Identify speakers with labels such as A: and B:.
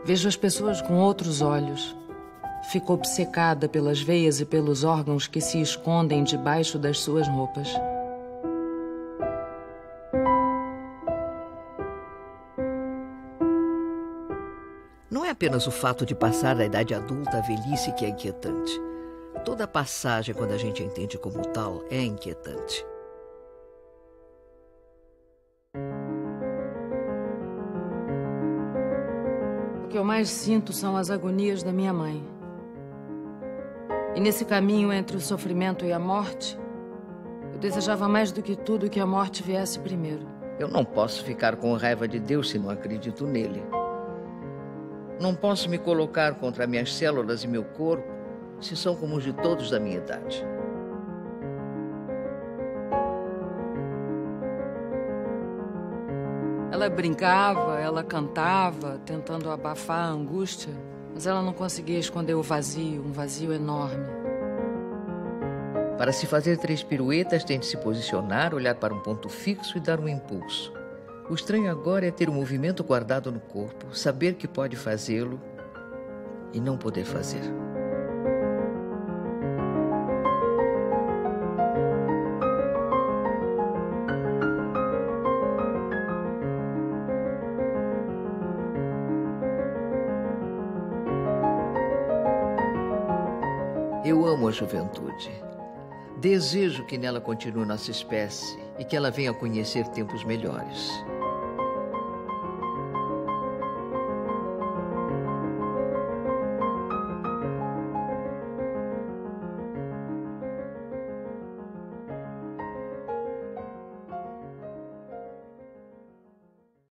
A: Vejo as pessoas com outros olhos. Fico obcecada pelas veias e pelos órgãos que se escondem debaixo das suas roupas.
B: Não é apenas o fato de passar da idade adulta à velhice que é inquietante. Toda a passagem, quando a gente a entende como tal, é inquietante.
A: O que eu mais sinto são as agonias da minha mãe. E nesse caminho entre o sofrimento e a morte, eu desejava mais do que tudo que a morte viesse primeiro.
B: Eu não posso ficar com raiva de Deus se não acredito nele. Não posso me colocar contra minhas células e meu corpo se são como os de todos da minha idade.
A: Ela brincava, ela cantava, tentando abafar a angústia, mas ela não conseguia esconder o vazio, um vazio enorme.
B: Para se fazer 3 piruetas, tem de se posicionar, olhar para um ponto fixo e dar um impulso. O estranho agora é ter o movimento guardado no corpo, saber que pode fazê-lo e não poder fazer. Eu amo a juventude. Desejo que nela continue nossa espécie e que ela venha a conhecer tempos melhores.